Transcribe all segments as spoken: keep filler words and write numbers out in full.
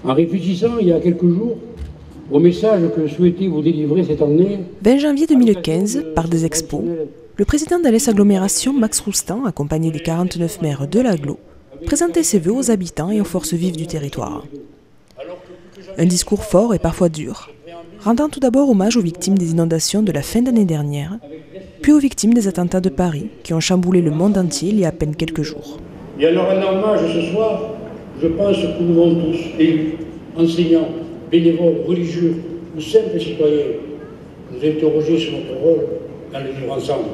En réfléchissant il y a quelques jours au message que souhaitais vous délivrer cette année... vingt janvier deux mille quinze, par des expos, le président d'Alès Agglomération, Max Roustan, accompagné des quarante-neuf maires de l'agglo, présentait ses vœux aux habitants et aux forces vives du territoire. Un discours fort et parfois dur, rendant tout d'abord hommage aux victimes des inondations de la fin d'année dernière, puis aux victimes des attentats de Paris qui ont chamboulé le monde entier il y a à peine quelques jours. Et alors un hommage ce soir, je pense que nous devons tous, élus, enseignants, bénévoles, religieux ou simples citoyens, nous interroger sur notre rôle dans le vivre ensemble.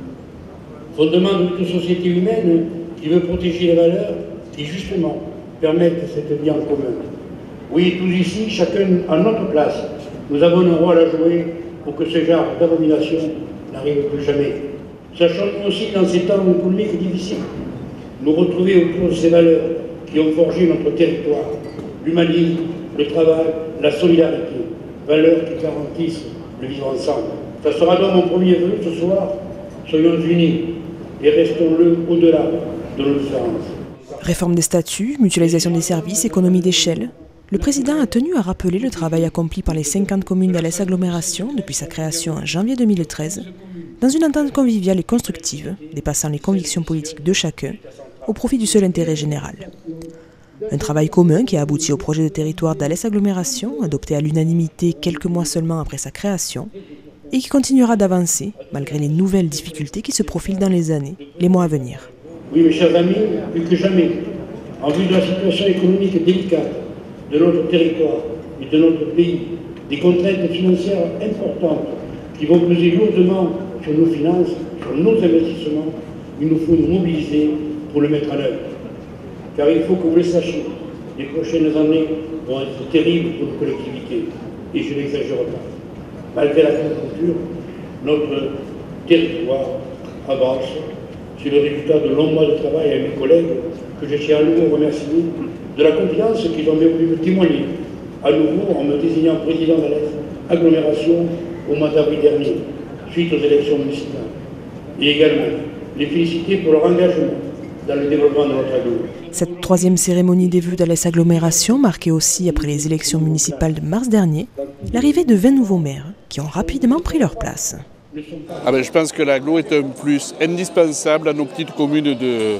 Fondement de toute société humaine qui veut protéger les valeurs qui justement permettent cette vie en commun. Oui, tous ici, chacun à notre place, nous avons un rôle à jouer pour que ce genre d'abomination n'arrive plus jamais. Sachons-nous aussi, dans ces temps économiques difficiles, nous retrouver autour de ces valeurs qui ont forgé notre territoire, l'humanisme, le travail, la solidarité, valeurs qui garantissent le vivre ensemble. Ça sera donc mon premier vœu ce soir, soyons unis et restons-le au-delà de nos différences. Réforme des statuts, mutualisation des services, économie d'échelle. Le président a tenu à rappeler le travail accompli par les cinquante communes d'Alès Agglomération depuis sa création en janvier deux mille treize, dans une entente conviviale et constructive, dépassant les convictions politiques de chacun, au profit du seul intérêt général. Un travail commun qui a abouti au projet de territoire d'Alès Agglomération, adopté à l'unanimité quelques mois seulement après sa création, et qui continuera d'avancer, malgré les nouvelles difficultés qui se profilent dans les années, les mois à venir. Oui, mes chers amis, plus que jamais, en vue de la situation économique délicate de notre territoire et de notre pays, des contraintes financières importantes qui vont peser lourdement sur nos finances, sur nos investissements, il nous faut nous mobiliser pour le mettre en œuvre. Car il faut que vous le sachiez, les prochaines années vont être terribles pour nos collectivités, et je n'exagère pas. Malgré la conjoncture, notre territoire avance. C'est le résultat de longs mois de travail avec mes collègues que je tiens à nouveau remercier de la confiance qu'ils ont bien voulu me témoigner, à nouveau en me désignant président de l'agglomération au mois d'avril dernier, suite aux élections municipales. Et également les féliciter pour leur engagement dans le développement de notre agglo. Cette troisième cérémonie des vœux d'Alès Agglomération marquait aussi, après les élections municipales de mars dernier, l'arrivée de vingt nouveaux maires qui ont rapidement pris leur place. Ah ben, je pense que l'agglo est un plus indispensable à nos petites communes de, de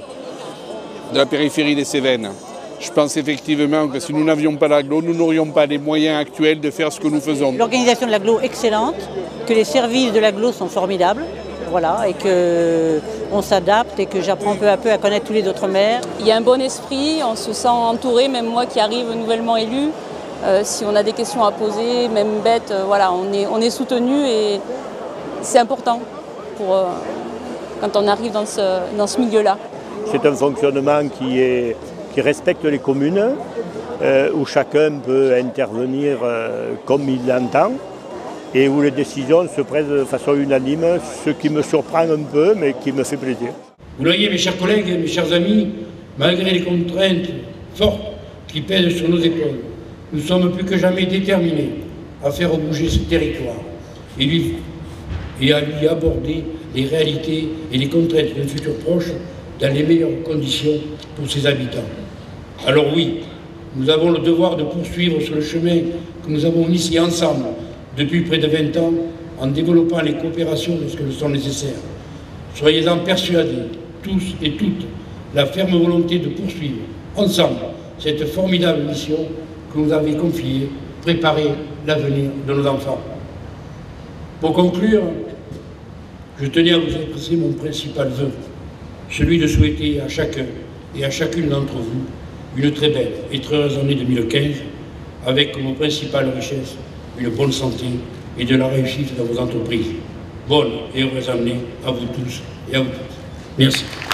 la périphérie des Cévennes. Je pense effectivement que si nous n'avions pas l'agglo, nous n'aurions pas les moyens actuels de faire ce que nous faisons. L'organisation de l'agglo est excellente, que les services de l'agglo sont formidables, voilà, et qu'on s'adapte et que j'apprends peu à peu à connaître tous les autres maires. Il y a un bon esprit, on se sent entouré, même moi qui arrive nouvellement élu. Euh, si on a des questions à poser, même bêtes, euh, voilà, on est, on est soutenu et c'est important pour, euh, quand on arrive dans ce, dans ce milieu-là. C'est un fonctionnement qui, est, qui respecte les communes, euh, où chacun peut intervenir euh, comme il l'entend et où les décisions se prennent de façon unanime, ce qui me surprend un peu mais qui me fait plaisir. Vous voyez, mes chers collègues, mes chers amis, malgré les contraintes fortes qui pèsent sur nos épaules, nous sommes plus que jamais déterminés à faire bouger ce territoire et, lui, et à lui aborder les réalités et les contraintes d'un futur proche dans les meilleures conditions pour ses habitants. Alors oui, nous avons le devoir de poursuivre sur le chemin que nous avons initié ensemble depuis près de vingt ans en développant les coopérations lorsqu'elles sont nécessaires. Soyez-en persuadés, tous et toutes, la ferme volonté de poursuivre ensemble cette formidable mission que nous avez confiée, préparer l'avenir de nos enfants. Pour conclure, je tenais à vous adresser mon principal vœu, celui de souhaiter à chacun et à chacune d'entre vous une très belle et très heureuse année deux mille quinze, avec comme principale richesse une bonne santé et de la réussite dans vos entreprises. Bonne et heureuse année à vous tous et à vous toutes. Merci.